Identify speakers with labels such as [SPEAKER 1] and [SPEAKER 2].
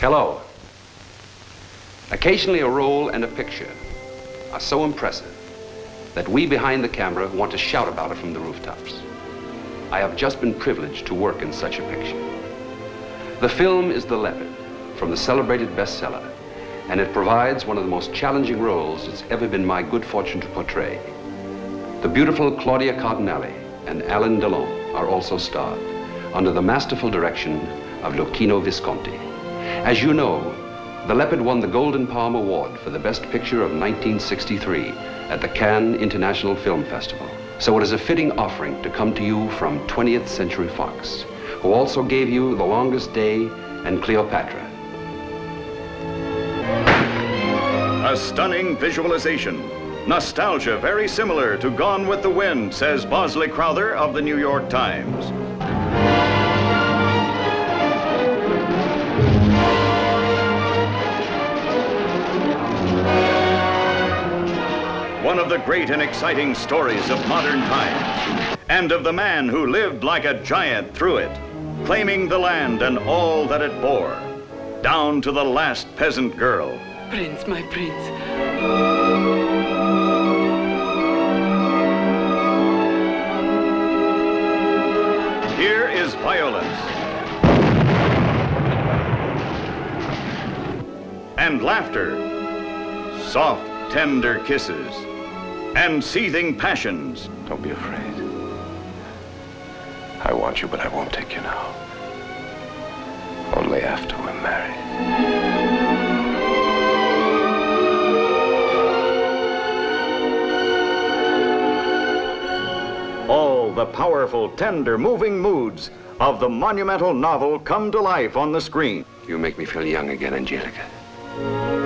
[SPEAKER 1] Hello. Occasionally a role and a picture are so impressive that we behind the camera want to shout about it from the rooftops. I have just been privileged to work in such a picture. The film is The Leopard, from the celebrated bestseller, and it provides one of the most challenging roles it's ever been my good fortune to portray. The beautiful Claudia Cardinale and Alain Delon are also starred, under the masterful direction of Luchino Visconti. As you know, The Leopard won the Golden Palm Award for the Best Picture of 1963 at the Cannes International Film Festival. So it is a fitting offering to come to you from 20th Century Fox, who also gave you The Longest Day and Cleopatra.
[SPEAKER 2] A stunning visualization. Nostalgia very similar to Gone with the Wind, says Bosley Crowther of the New York Times. One of the great and exciting stories of modern times, and of the man who lived like a giant through it, claiming the land and all that it bore, down to the last peasant girl.
[SPEAKER 3] Prince, my prince.
[SPEAKER 2] Here is violence and laughter, soft, tender kisses, and seething passions.
[SPEAKER 4] Don't be afraid. I want you, but I won't take you now. Only after we're married.
[SPEAKER 2] All the powerful, tender, moving moods of the monumental novel come to life on the screen.
[SPEAKER 1] You make me feel young again, Angelica.